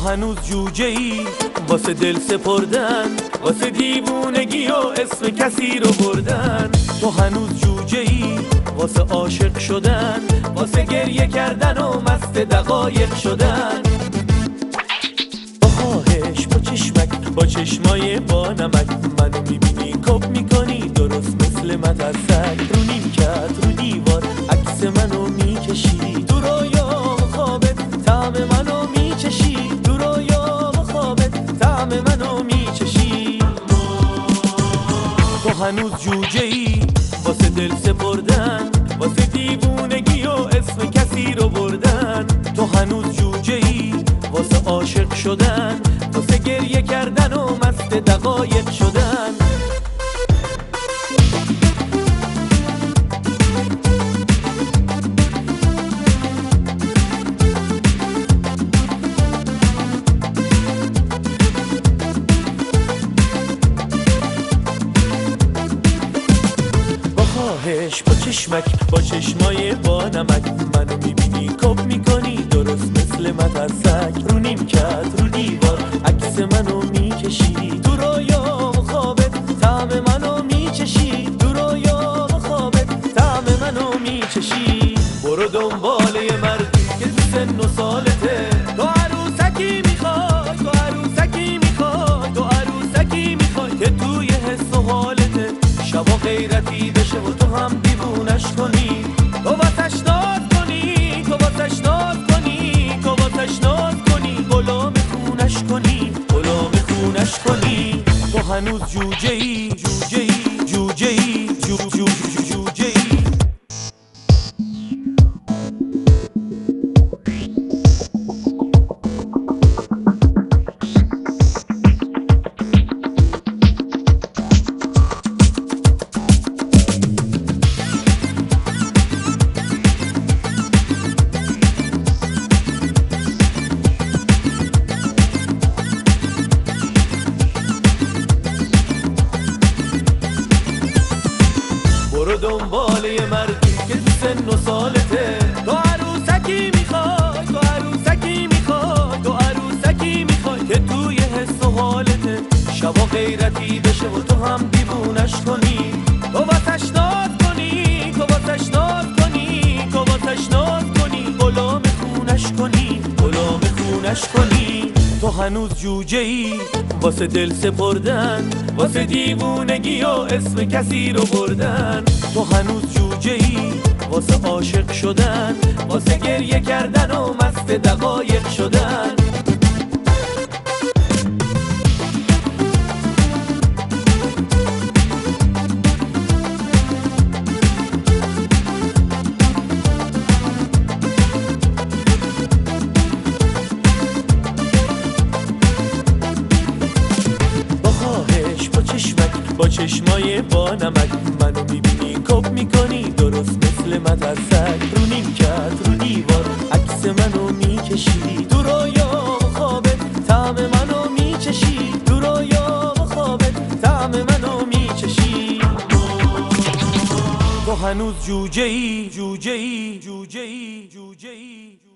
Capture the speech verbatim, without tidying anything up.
هنوز جوجه ای واسه دل سپردن، واسه دیوونگی و اسم کسی رو بردن. تو هنوز جوجه ای واسه عاشق شدن، واسه گریه کردن و مست دقایق شدن. با خواهش با چشمک با چشمای با نمک منو میبینی کپ میکنی درست مثل مدرسک. رو نیمکت رو دیوار عکس منو میکشی، تو رویا و خوابت طعم منو میچشی، تو رویا و خوابت طعم منو میچشی. تو هنوز جوجه ای واسه دل سپردن، واسه دیوونگی و اسم کسی رو بردن. تو هنوز جوجه ای واسه عاشق شدن، واسه گریه کردن و مست دقایق شدن. با چشمک با چشمای با نمک منو میبینی کپ میکنی درست مثل مدرسک. رو نیمکت رو دیوار عکس منو میکشی، تو رویا و خوابت طعم منو میچشی، تو رویا و خوابت طعم منو میچشی. برو دنبال یه مردی که تو سن و سالته، تو عروسکی میخوای تو عروسکی میخوای تو عروسکی میخوای که توی حس و حالته شبا غیرتی بشه و تو هم دیوونش کنی، تو واسش ناز کنی تو واسش ناز کنی تو واسش ناز کنی، غلام خونش کنی غلام خونش کنی. تو هنوز جوجه ای جوجه ای جوجه ای جو جو جوجه ای. برو دنبال یه مردی که تو سن و سالته، تو عروسکی میخوای تو عروسکی میخوای تو عروسکی میخوای که توی حس و حالته شبا غیرتی بشه و تو هم دیوونش کنی، تو واسش ناز کنی تو واسش ناز کنی تو واسش ناز کنی، غلام خونش کنی غلام خونش کنی. تو هنوز جوجه ای واسه دل سپردن، واسه دیوونگی و اسم کسی رو بردن. تو هنوز جوجه ای واسه عاشق شدن، واسه گریه کردن و مست دقایق شدن. با چشمای با نمک منو میبینی کپ میکنی درست مثل مدرسک. رو نیمکت رو دیوار عکس منو میکشی، تو رویا و خوابت طعم منو میچشی، تو رویا و خوابت طعم منو میچشی. تو هنوز جوجه ای جوجه ای جوجه ای جوجه ای.